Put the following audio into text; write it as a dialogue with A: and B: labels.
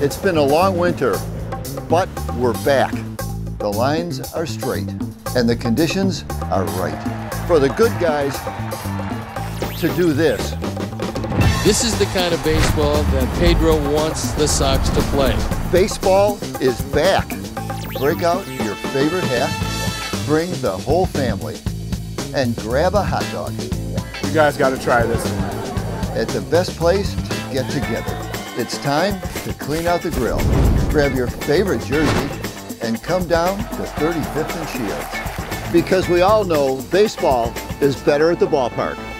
A: It's been a long winter, but we're back. The lines are straight and the conditions are right for the good guys to do this.
B: This is the kind of baseball that Pedro wants the Sox to play.
A: Baseball is back. Break out your favorite hat, bring the whole family, and grab a hot dog.
C: You guys got to try this.
A: At the best place to get together. It's time to clean out the grill. Grab your favorite jersey and come down to 35th and Shields. Because we all know baseball is better at the ballpark.